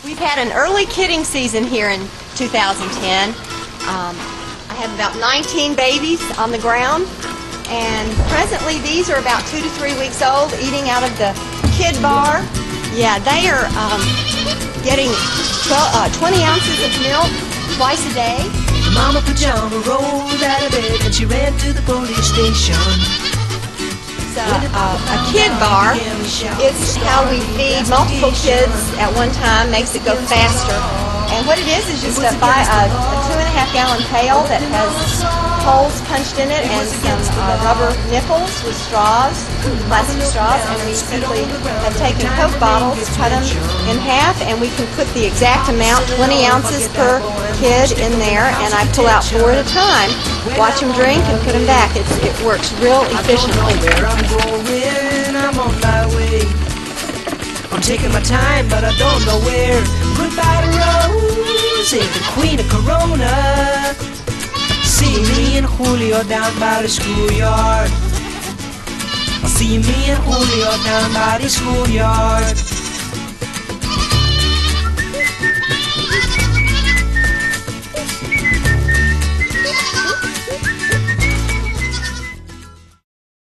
We've had an early kidding season here in 2010. I have about 19 babies on the ground, and presently these are about 2 to 3 weeks old, eating out of the kid bar. Yeah, they are getting 20 ounces of milk twice a day. Mama Pajama rolled out of bed and she ran to the police station. A kid bar is how we feed multiple kids at one time, makes it go faster. And what it is just a 2.5 gallon pail that has holes punched in it and some rubber nipples with straws, plastic straws, and we simply have taken Coke bottles, cut them in half, and we can put the exact amount, 20 ounces per kid in there, and I pull out 4 at a time, watch them drink and put them back. It works real efficiently. Where I'm going, I'm on my way. I'm taking my time, but I don't know where. Goodbye to Rose, the queen of Corona. See me and Julio down by the schoolyard. I'll see me and Julio down by the schoolyard.